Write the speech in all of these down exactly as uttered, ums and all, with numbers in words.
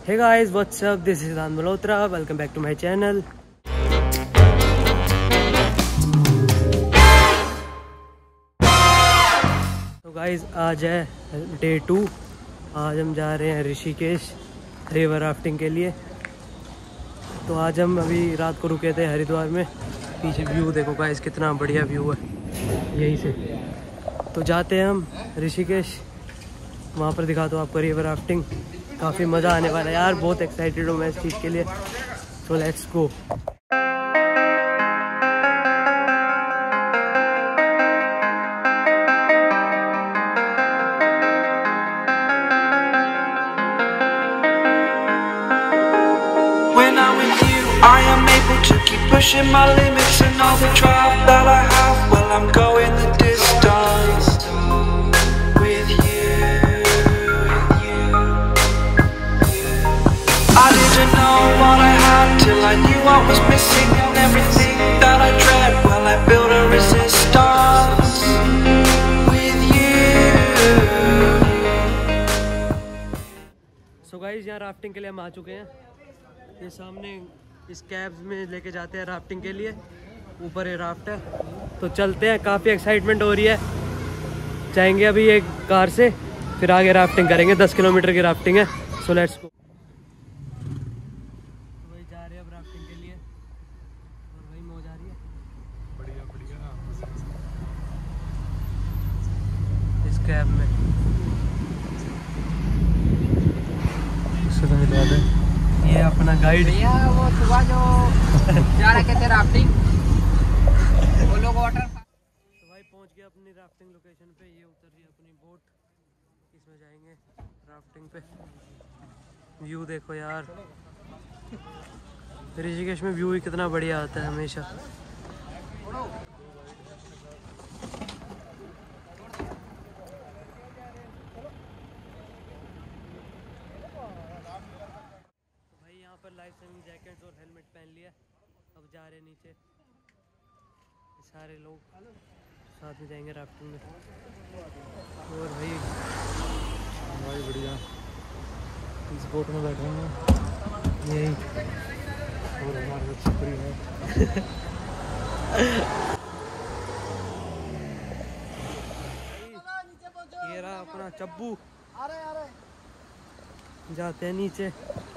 Hey guys, what's up? This is Siddhant Malhotra. Welcome back to my channel. तो guys आज है day to. आज हम जा रहे हैं ऋषिकेश रिवर राफ्टिंग के लिए। तो आज हम अभी रात को रुके थे हरिद्वार में। पीछे व्यू देखो गाइज, कितना बढ़िया व्यू है यहीं से। तो जाते हैं हम ऋषिकेश, वहाँ पर दिखा दो आपको रिवर राफ्टिंग। काफ़ी मज़ा आने वाला है यार, बहुत एक्साइटेड हूँ मैं इस चीज़ के लिए। So let's go. When I'm with you, I am able to keep pushing my limits, and all the drive that I have, well, I'm going the distance with you. I didn't know what I had till I knew I was missing, and everything that I dread, well, I built a resistance with you. So guys, यहाँ rafting के लिए हम आ चुके हैं। ये सामने इस cabs में लेके जाते हैं राफ्टिंग के लिए। ऊपर ये राफ्ट है, तो चलते हैं। काफ़ी एक्साइटमेंट हो रही है। जाएंगे अभी एक कार से, फिर आगे राफ्टिंग करेंगे। दस किलोमीटर की राफ्टिंग है। So let's go. वही जा रहे हैं अब राफ्टिंग के लिए, और वही मौज आ रही है। बढ़िया बढ़िया इस कैब में ये अपना गाइड। भैया वो सुबह जो जा रहे थे राफ्टिंग, वो लोग वाटर। तो भाई पहुंच गया अपनी राफ्टिंग लोकेशन पे। ये उतर रही है अपनी बोट, इसमें जाएंगे राफ्टिंग पे। व्यू देखो यार, ऋषिकेश में व्यू ही कितना बढ़िया आता है हमेशा। लाइफ सेविंग जैकेट्स और हेलमेट पहन लिया। अब जा रहे नीचे, सारे लोग साथ में जाएंगे राफ्टिंग में। और भाई भाई बढ़िया इस बोट में बैठे हैं यही। और हमारे छपरी है ये रहा अपना चब्बू। जाते हैं नीचे।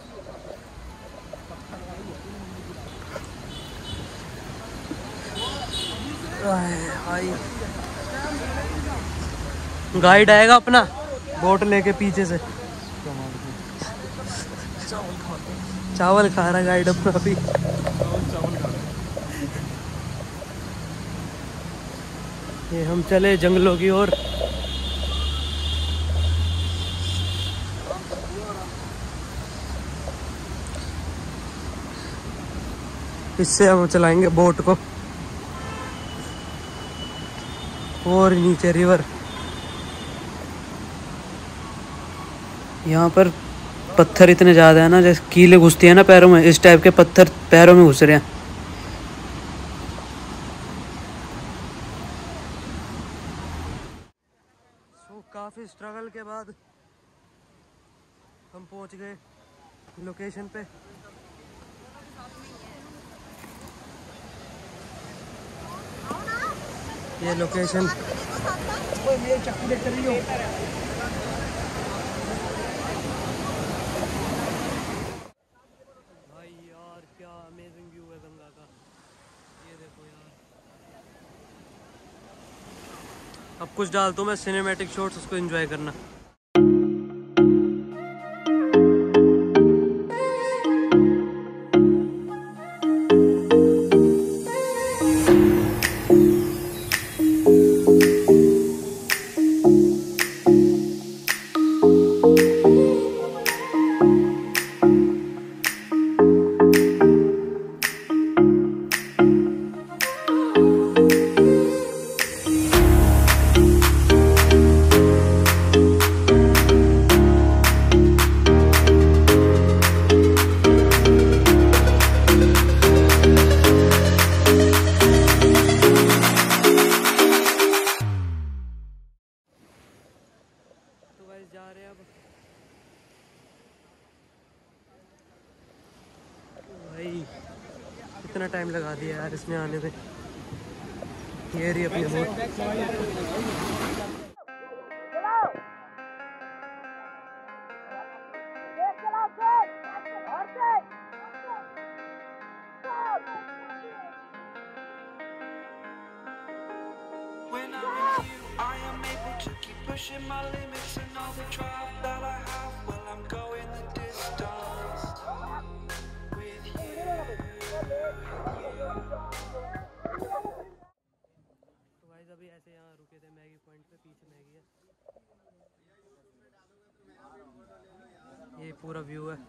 गाइड आएगा अपना बोट लेके पीछे से। चावल खा रहा गाइड अपना अभी। ये हम चले जंगलों की ओर। इससे हम चलाएंगे बोट को। और नीचे रिवर। यहाँ पर पत्थर इतने ज़्यादा है ना, जैसे कीले घुसती है ना पैरों में, इस टाइप के पत्थर पैरों में घुस रहे हैं। so, काफ़ी स्ट्रगल के बाद हम पहुँच गए लोकेशन पे। ये लोकेशन भाई यार क्या अमेजिंग व्यू है गंगा का। ये देखो यार। अब कुछ डालता हूँ मैं सिनेमैटिक शॉट्स, उसको एंजॉय करना। कितना टाइम लगा दिया यार इसमें आने में। ये रही अपनी boat. When I'm with you, I am able to keep pushing my limits and all the drive that I have. Well, I'm going the distance with you. तो गाइस अभी ऐसे यहाँ रुके थे मैगी पॉइंट पे, पीछे मैगी है। ये पूरा व्यू है।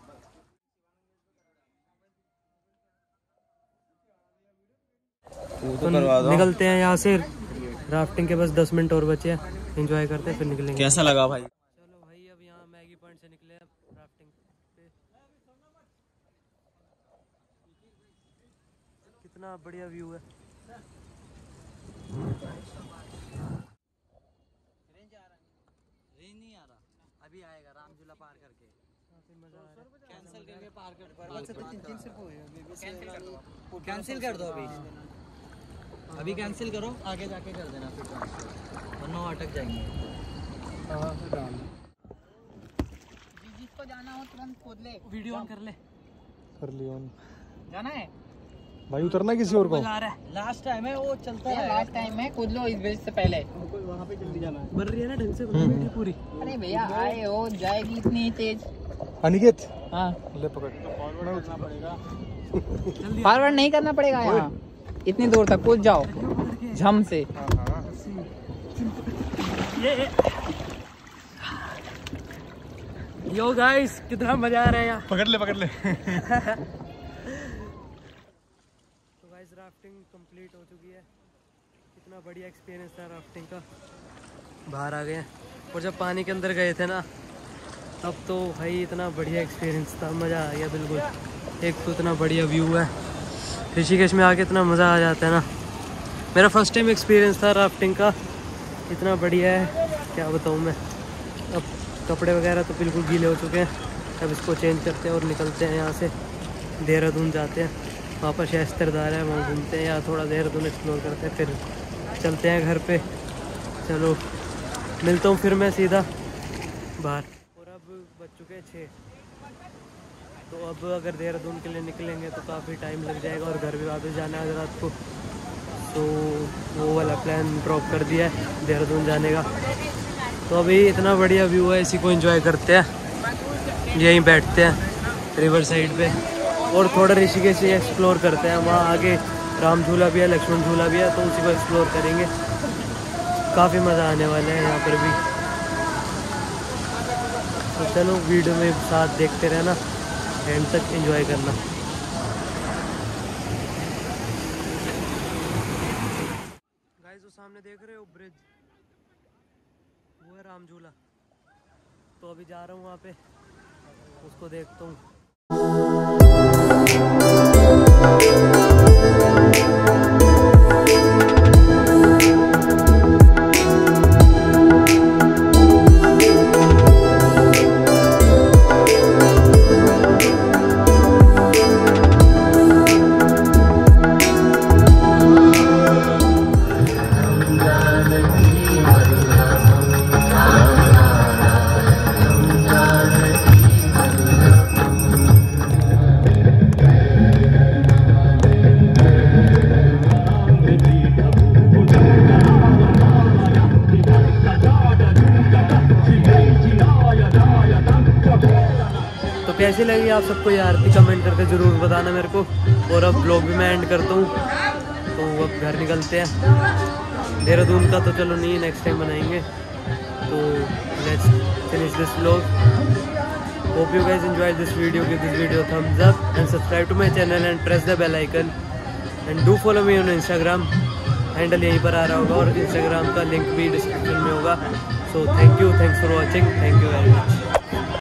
तो निकलते हैं यहाँ से। राफ्टिंग के बस दस मिनट और बचे हैं, एंजॉय करते हैं फिर निकलेंगे। कैसा लगा भाई? चलो भाई अब यहाँ मैगी पॉइंट से निकले अब राफ्टिंग पे। कितना बढ़िया व्यू है। रेंज नहीं आ रहा, अभी आएगा रामझूला पार करके। काफी मजा आ रहा है। कैंसिल करके पार कर कैंसिल कर दो अभी अभी कैंसिल करो, आगे जाके कर देना फिर ट्रांसफर, वरना अटक जाएंगे। जिसको जाना हो तुरंत खोद ले, वीडियो ऑन कर ले। कर लिया ऑन। जाना है भाई उतरना किसी और को। मजा आ रहा है। लास्ट टाइम है वो चलता है, लास्ट टाइम है, कूद लो इस ब्रिज से पहले। वहाँ पे जल्दी जाना है। बन रही है ना ढंग से बैटरी पूरी। अरे भैया आए हो, जाएगी इतनी तेज। अनिकेत हाँ ले पकड़। फॉरवर्ड नहीं करना पड़ेगा यहाँ, इतनी दूर तक कूद जाओ झम से। ये यो गाइस कितना मजा आ रहा है यहाँ। पकड़ ले पकड़ ले। तो गाइस राफ्टिंग कंप्लीट हो चुकी है। कितना बढ़िया एक्सपीरियंस था राफ्टिंग का। बाहर आ गए हैं और जब पानी के अंदर गए थे ना तब तो भाई इतना बढ़िया एक्सपीरियंस था, मज़ा आ गया बिल्कुल। एक तो इतना बढ़िया व्यू है, ऋषिकेश में आके इतना मज़ा आ जाता है ना। मेरा फर्स्ट टाइम एक्सपीरियंस था राफ्टिंग का, इतना बढ़िया है क्या बताऊँ मैं। अब कपड़े वगैरह तो बिल्कुल गीले हो चुके हैं, अब इसको चेंज करते हैं और निकलते हैं यहाँ से। देहरादून जाते हैं, वहाँ पर शास्त्रदार है, वहाँ घूमते हैं या थोड़ा देहरादून एक्सप्लोर करते हैं, फिर चलते हैं घर पे। चलो मिलता हूँ फिर मैं सीधा बाहर। और अब बज चुके हैं छः, तो अब अगर देहरादून के लिए निकलेंगे तो काफ़ी टाइम लग जाएगा और घर भी वापस जाना है रात को। तो वो वाला प्लान ड्रॉप कर दिया है देहरादून जाने का। तो अभी इतना बढ़िया व्यू है, इसी को एंजॉय करते हैं, यहीं बैठते हैं रिवर साइड पे और थोड़ा ऋषिकेश से एक्सप्लोर करते हैं। वहाँ आगे राम झूला भी है, लक्ष्मण झूला भी है, तो उसी को एक्सप्लोर करेंगे। काफ़ी मज़ा आने वाला है यहाँ पर भी। तो चलो वीडियो में साथ देखते रहना, एंड तक एंजॉय करना। गाइस वो सामने देख रहे हो ब्रिज, वो है राम झूला। तो अभी जा रहा हूँ वहाँ पे, उसको देखता हूँ। कैसी लगी आप सबको ये आरती, कमेंट करके ज़रूर बताना मेरे को। और अब ब्लॉग भी मैं एंड करता हूँ, तो अब घर निकलते हैं। देहरादून का तो चलो नहीं, नेक्स्ट टाइम बनाएंगे। तो let's finish this blog. Hope you guys enjoy this video, give this video thumbs up and subscribe to my channel and press the bell icon and do follow me on Instagram। Handle यहीं पर आ रहा होगा और Instagram का link भी description में होगा। So thank you, thanks for watching, thank you very much.